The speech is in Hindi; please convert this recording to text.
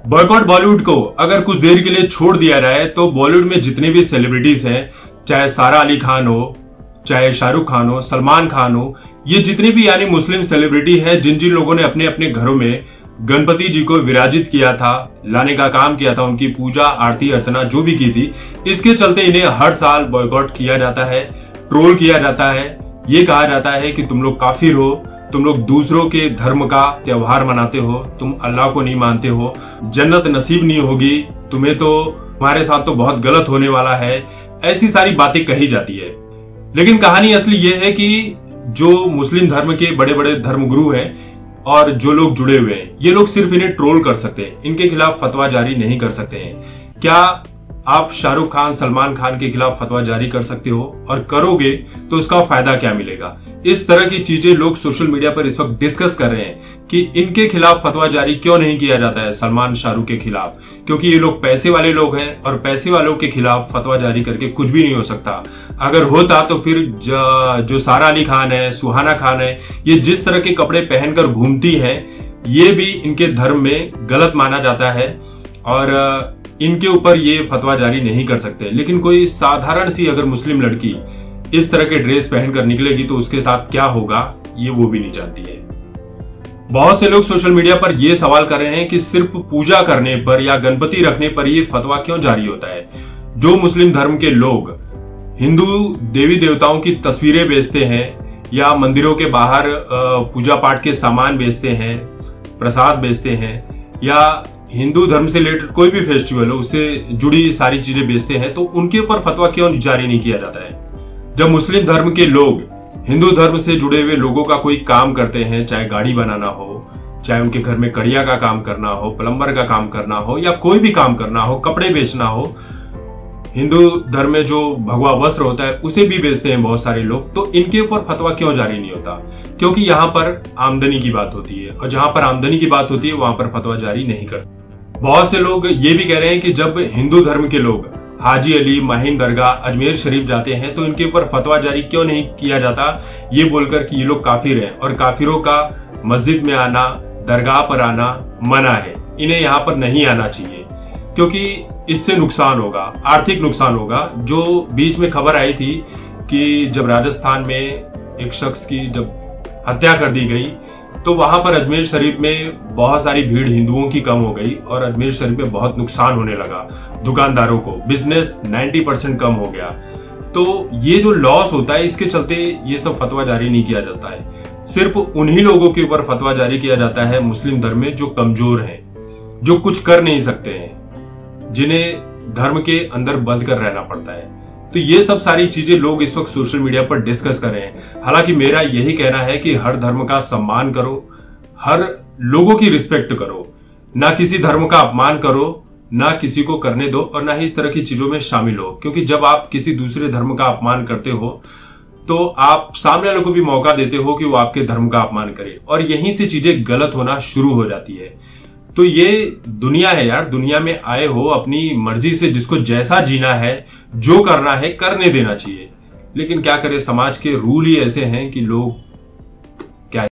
बॉयकॉट बॉलीवुड को अगर कुछ देर के लिए छोड़ दिया जाए तो बॉलीवुड में जितने भी सेलिब्रिटीज हैं, चाहे सारा अली खान हो, चाहे शाहरुख खान हो, सलमान खान हो, ये जितने भी यानी मुस्लिम सेलिब्रिटी हैं जिन जिन लोगों ने अपने अपने घरों में गणपति जी को विराजित किया था, लाने का काम किया था, उनकी पूजा आरती अर्चना जो भी की थी, इसके चलते इन्हें हर साल बॉयकॉट किया जाता है, ट्रोल किया जाता है। ये कहा जाता है कि तुम लोग काफिर हो, तुम लोग दूसरों के धर्म का त्योहार मनाते हो, तुम अल्लाह को नहीं मानते हो, जन्नत नसीब नहीं होगी तुम्हें, तो तुम्हारे साथ तो बहुत गलत होने वाला है। ऐसी सारी बातें कही जाती है। लेकिन कहानी असली ये है कि जो मुस्लिम धर्म के बड़े बड़े धर्मगुरु हैं और जो लोग जुड़े हुए हैं, ये लोग सिर्फ इन्हें ट्रोल कर सकते हैं, इनके खिलाफ फतवा जारी नहीं कर सकते हैं। क्या आप शाहरुख खान, सलमान खान के खिलाफ फतवा जारी कर सकते हो? और करोगे तो उसका फायदा क्या मिलेगा? इस तरह की चीजें लोग सोशल मीडिया पर इस वक्त डिस्कस कर रहे हैं कि इनके खिलाफ फतवा जारी क्यों नहीं किया जाता है, सलमान शाहरुख के खिलाफ, क्योंकि ये लोग पैसे वाले लोग हैं और पैसे वालों के खिलाफ फतवा जारी करके कुछ भी नहीं हो सकता। अगर होता तो फिर जो सारा अली खान है, सुहाना खान है, ये जिस तरह के कपड़े पहनकर घूमती है, ये भी इनके धर्म में गलत माना जाता है और इनके ऊपर ये फतवा जारी नहीं कर सकते। लेकिन कोई साधारण सी अगर मुस्लिम लड़की इस तरह के ड्रेस पहनकर निकलेगी तो उसके साथ क्या होगा, ये वो भी नहीं जानती है। बहुत से लोग सोशल मीडिया पर यह सवाल कर रहे हैं कि सिर्फ पूजा करने पर या गणपति रखने पर यह फतवा क्यों जारी होता है। जो मुस्लिम धर्म के लोग हिंदू देवी देवताओं की तस्वीरें बेचते हैं या मंदिरों के बाहर पूजा पाठ के सामान बेचते हैं, प्रसाद बेचते हैं, या हिंदू धर्म से रिलेटेड कोई भी फेस्टिवल हो उससे जुड़ी सारी चीजें बेचते हैं, तो उनके ऊपर फतवा क्यों जारी नहीं किया जाता है? जब मुस्लिम धर्म के लोग हिंदू धर्म से जुड़े हुए लोगों का कोई काम करते हैं, चाहे गाड़ी बनाना हो, चाहे उनके घर में कड़िया का काम करना हो, प्लम्बर का काम करना हो, या कोई भी काम करना हो, कपड़े बेचना हो, हिंदू धर्म में जो भगवा वस्त्र होता है उसे भी बेचते हैं बहुत सारे लोग, तो इनके ऊपर फतवा क्यों जारी नहीं होता? क्योंकि यहाँ पर आमदनी की बात होती है और जहां पर आमदनी की बात होती है वहां पर फतवा जारी नहीं कर सकते। बहुत से लोग ये भी कह रहे हैं कि जब हिंदू धर्म के लोग हाजी अली, माहिम दरगाह, अजमेर शरीफ जाते हैं तो इनके ऊपर फतवा जारी क्यों नहीं किया जाता, ये बोलकर कि ये लोग काफिर हैं और काफिरों का मस्जिद में आना, दरगाह पर आना मना है, इन्हें यहाँ पर नहीं आना चाहिए क्योंकि इससे नुकसान होगा, आर्थिक नुकसान होगा। जो बीच में खबर आई थी कि जब राजस्थान में एक शख्स की जब हत्या कर दी गई तो वहां पर अजमेर शरीफ में बहुत सारी भीड़ हिंदुओं की कम हो गई और अजमेर शरीफ में बहुत नुकसान होने लगा, दुकानदारों को बिजनेस 90% कम हो गया। तो ये जो लॉस होता है इसके चलते ये सब फतवा जारी नहीं किया जाता है। सिर्फ उन्हीं लोगों के ऊपर फतवा जारी किया जाता है मुस्लिम धर्म में जो कमजोर हैं, जो कुछ कर नहीं सकते हैं, जिन्हें धर्म के अंदर बंद कर रहना पड़ता है। तो ये सब सारी चीजें लोग इस वक्त सोशल मीडिया पर डिस्कस कर रहे हैं। हालांकि मेरा यही कहना है कि हर धर्म का सम्मान करो, हर लोगों की रिस्पेक्ट करो, ना किसी धर्म का अपमान करो, ना किसी को करने दो और ना ही इस तरह की चीजों में शामिल हो। क्योंकि जब आप किसी दूसरे धर्म का अपमान करते हो तो आप सामने वालों को भी मौका देते हो कि वो आपके धर्म का अपमान करे और यहीं से चीजें गलत होना शुरू हो जाती है। तो ये दुनिया है यार, दुनिया में आए हो अपनी मर्जी से, जिसको जैसा जीना है, जो करना है करने देना चाहिए। लेकिन क्या करें, समाज के रूल ही ऐसे हैं कि लोग